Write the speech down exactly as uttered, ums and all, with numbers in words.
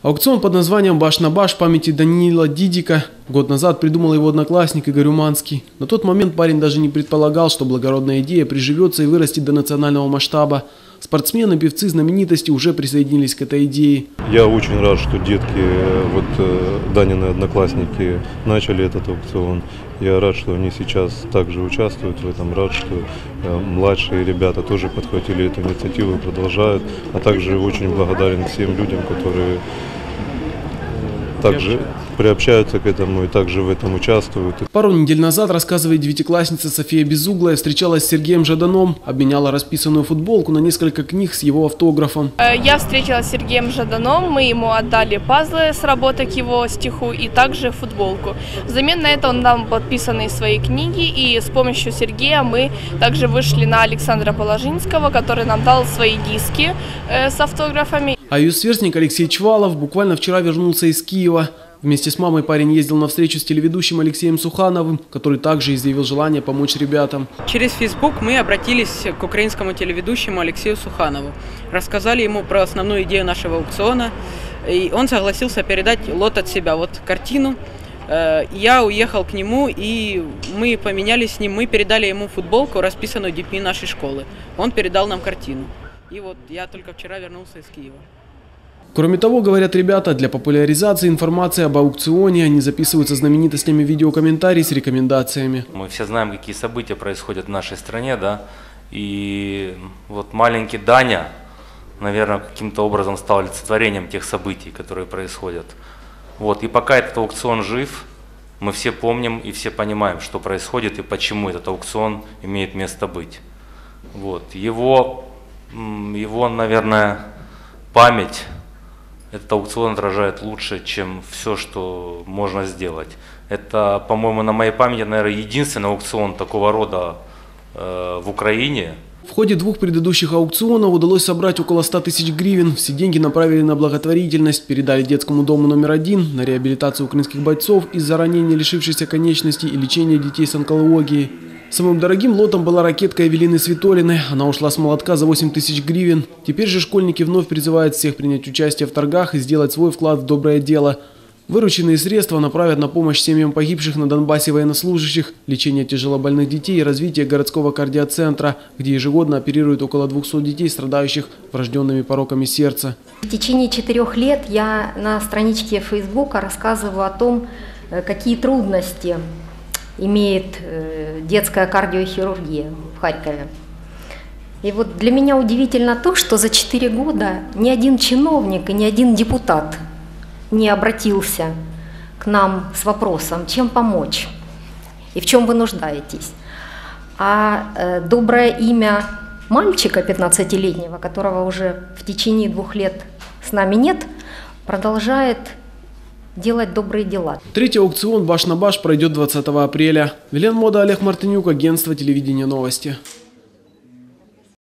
Аукцион под названием «Баш на баш» в памяти Даниила Дидика год назад придумал его одноклассник Игорь Уманский. На тот момент парень даже не предполагал, что благородная идея приживется и вырастет до национального масштаба. Спортсмены, певцы, знаменитости уже присоединились к этой идее. Я очень рад, что детки, вот Данины одноклассники, начали этот аукцион. Я рад, что они сейчас также участвуют в этом. Рад, что младшие ребята тоже подхватили эту инициативу и продолжают. А также очень благодарен всем людям, которые также приобщаются к этому и также в этом участвуют. Пару недель назад, рассказывает девятиклассница София Безуглая, встречалась с Сергеем Жаданом, обменяла расписанную футболку на несколько книг с его автографом. Я встретилась с Сергеем Жаданом, мы ему отдали пазлы с работы к его стиху и также футболку. Взамен на это он нам подписанные свои книги, и с помощью Сергея мы также вышли на Александра Положинского, который нам дал свои диски с автографами. А ее сверстник Алексей Чвалов буквально вчера вернулся из Киева. Вместе с мамой парень ездил на встречу с телеведущим Алексеем Сухановым, который также изъявил желание помочь ребятам. Через Facebook мы обратились к украинскому телеведущему Алексею Суханову. Рассказали ему про основную идею нашего аукциона. И он согласился передать лот от себя, вот картину. Я уехал к нему, и мы поменялись с ним. Мы передали ему футболку, расписанную детьми нашей школы. Он передал нам картину. И вот я только вчера вернулся из Киева. Кроме того, говорят ребята, для популяризации информации об аукционе они записываются знаменитостями видеокомментарий с рекомендациями. Мы все знаем, какие события происходят в нашей стране, да, и вот маленький Даня, наверное, каким-то образом стал олицетворением тех событий, которые происходят. Вот, и пока этот аукцион жив, мы все помним и все понимаем, что происходит и почему этот аукцион имеет место быть. Вот, его, его, наверное, память этот аукцион отражает лучше, чем все, что можно сделать. Это, по-моему, на моей памяти, наверное, единственный аукцион такого рода э, в Украине. В ходе двух предыдущих аукционов удалось собрать около ста тысяч гривен. Все деньги направили на благотворительность, передали детскому дому номер один, на реабилитацию украинских бойцов из-за ранений, лишившихся конечностей, и лечение детей с онкологией. Самым дорогим лотом была ракетка Эвелины Светолиной. Она ушла с молотка за восемь тысяч гривен. Теперь же школьники вновь призывают всех принять участие в торгах и сделать свой вклад в доброе дело. Вырученные средства направят на помощь семьям погибших на Донбассе военнослужащих, лечение тяжелобольных детей и развитие городского кардиоцентра, где ежегодно оперируют около двухсот детей, страдающих врожденными пороками сердца. В течение четырех лет я на страничке Фейсбука рассказываю о том, какие трудности имеет детская кардиохирургия в Харькове. И вот для меня удивительно то, что за четыре года ни один чиновник и ни один депутат не обратился к нам с вопросом, чем помочь и в чем вы нуждаетесь. А э, доброе имя мальчика пятнадцатилетнего, которого уже в течение двух лет с нами нет, продолжает делать добрые дела. Третий аукцион «Баш на баш» пройдет двадцатого апреля. Вилен Мода, Олег Мартынюк, агентство телевидения новости.